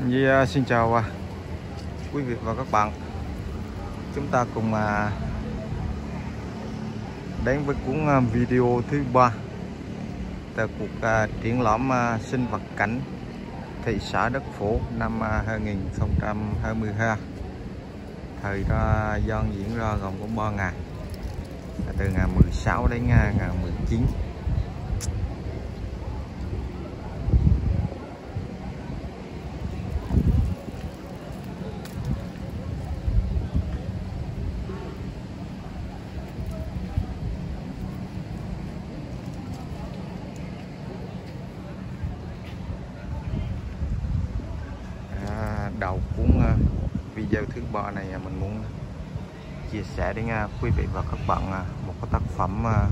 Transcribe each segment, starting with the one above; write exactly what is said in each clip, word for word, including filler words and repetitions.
Yeah, xin chào uh, quý vị và các bạn. Chúng ta cùng uh, đến với cuốn uh, video thứ ba từ cuộc uh, triển lãm uh, sinh vật cảnh thị xã Đức Phổ năm uh, hai nghìn không trăm hai mươi hai. Thời ra gian diễn ra gồm có ba ngày, từ ngày mười sáu đến ngày mười chín. Đầu cuốn uh, video thứ ba này mình muốn chia sẻ đến uh, quý vị và các bạn uh, một cái tác phẩm uh,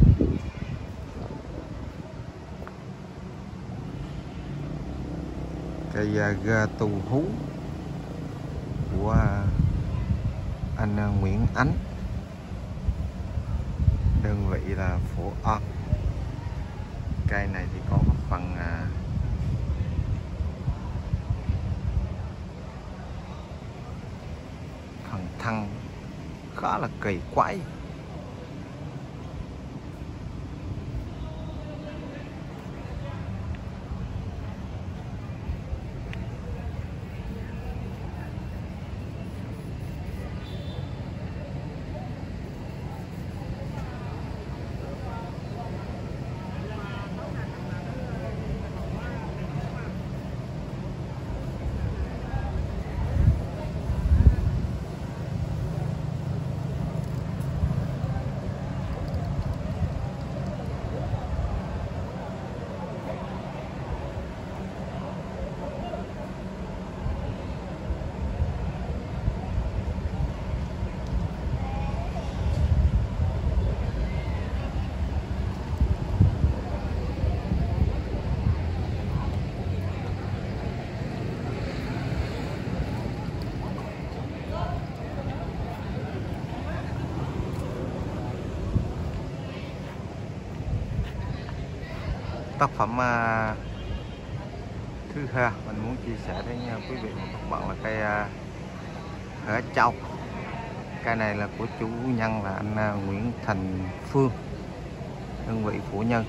cây uh, ga tu hú của uh, anh uh, Nguyễn Ánh, đơn vị là Phổ An. Cây này thì có cái phần uh, thân khá là kỳ quái. Tác phẩm uh, thứ hai mình muốn chia sẻ với quý vị và các bạn là cây uh, hở châu. Cây này là của chủ nhân là anh uh, Nguyễn Thành Phương, đơn vị Phổ Nhân.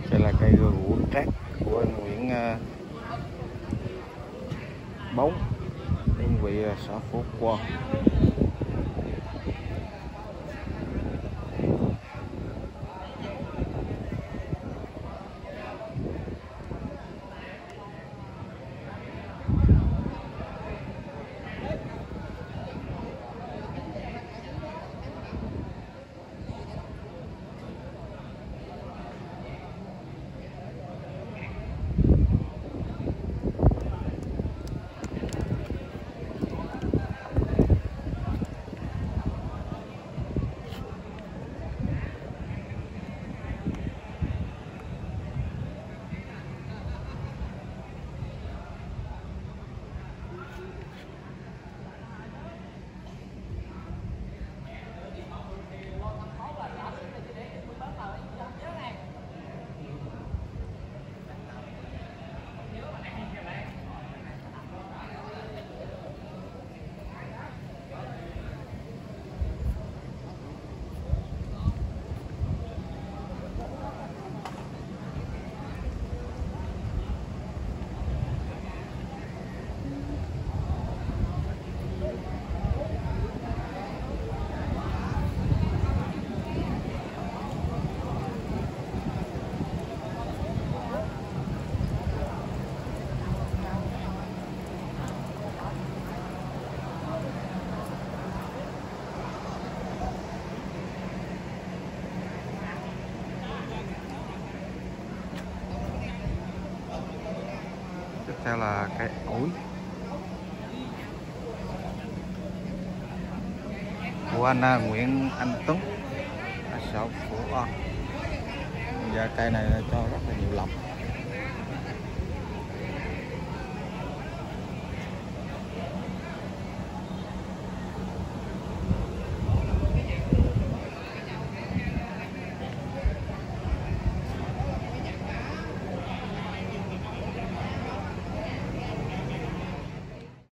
Đây là cây gỗ trác của anh Nguyễn uh, Bóng, đơn vị uh, xã Phú Quang. Tiếp theo là cây ổi của anh Nguyễn Anh Tuấn ở xã Phú An. Và cây này cho rất là nhiều lọc.